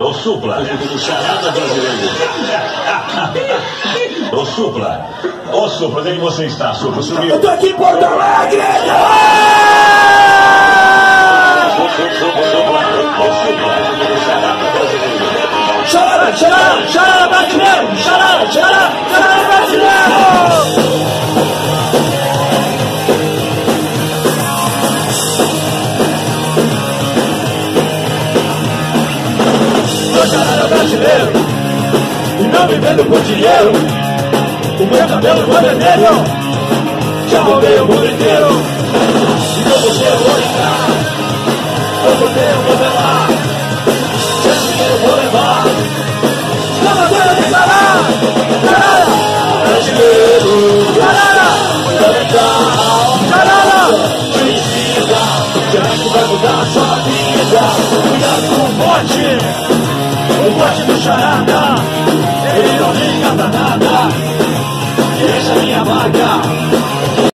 Ô Supla. O charada brasileiro. Ô Supla. Ô Supla, onde é que você está, Supla? Sumiu. Eu tô aqui em Porto Alegre! Charada, charada, charada brasileiro! Charada, charada, charada brasileiro! Sou charada brasileiro e não me vendo por dinheiro. O meu cabelo não é vermelho, já roubei o mundo inteiro. E com você eu vou entrar, com você eu vou velar. Sem eu vou levar, na bandeira de Sará. Charada, brasileiro, charada, fundamental, charada, precisa, que vai mudar a sua vida. Cuidado com o bote do charada, ele não liga pra nada. Essa é minha marca.